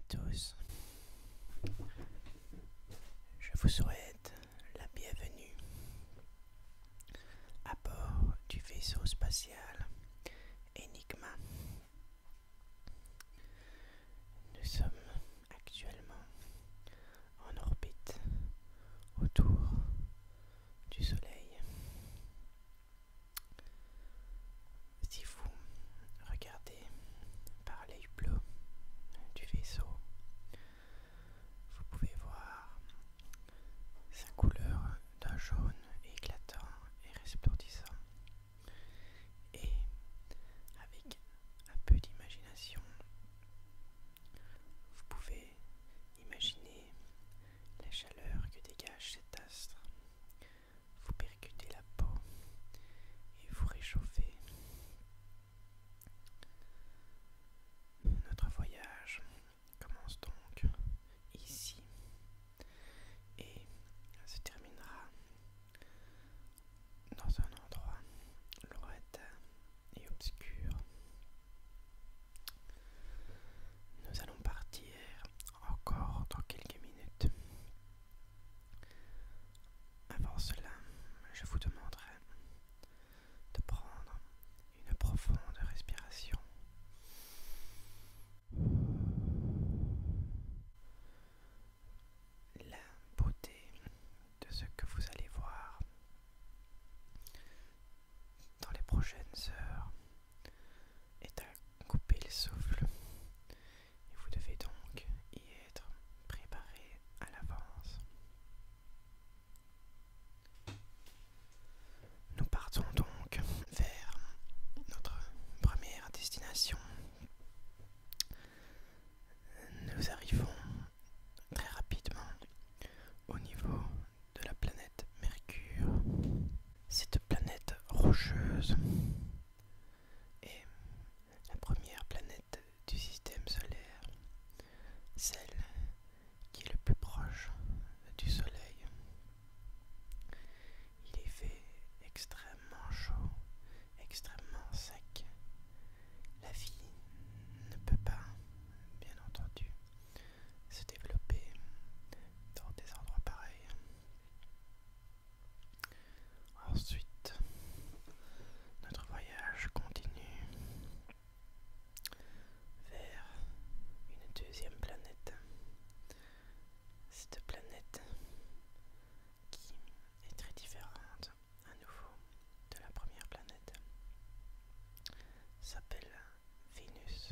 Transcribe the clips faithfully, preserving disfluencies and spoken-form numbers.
tous, je vous souhaite la bienvenue à bord du vaisseau spatial Enigma. Nous sommes actuellement en orbite autour du Soleil. Si vous regardez par l'œil bleu du vaisseau, vous pouvez voir sa couleur d'un jaune éclatant et resplendissant. Et avec un peu d'imagination, vous pouvez imaginer la chaleur que dégage cet astre. Vous percutez la peau et vous réchauffez. Notre voyage commence donc ici et se terminera dans un endroit lointain et obscur. Nous allons partir encore dans quelques minutes. Avant cela, je vous demanderai de prendre une profonde respiration. La beauté de ce que vous allez voir dans les prochaines heures est à couper le souffle, et vous devez donc y être préparé à l'avance. Nous partons donc vers notre première destination. Nous arrivons très rapidement au niveau de la planète Mercure. Cette planète rocheuse est la première planète du système solaire, celle qui est le plus proche du Soleil. Il y fait extrêmement chaud, extrêmement sec. La vie ne peut pas, bien entendu, se développer dans des endroits pareils. Ensuite, notre voyage continue vers une deuxième planète. Cette planète qui est très différente à nouveau de la première planète s'appelle Vénus.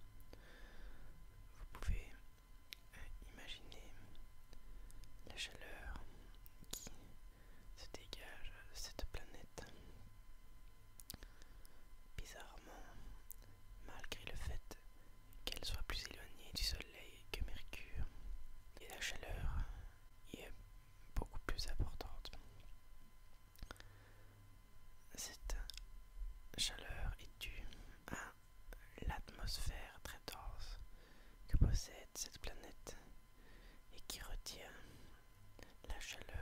Vous pouvez imaginer la chaleur qui se dégage de cette planète. Bizarrement, malgré le fait qu'elle soit plus éloignée du Soleil que Mercure, et la chaleur y est beaucoup plus importante. Cette chaleur est due à l'atmosphère très dense que possède cette planète et qui retient la chaleur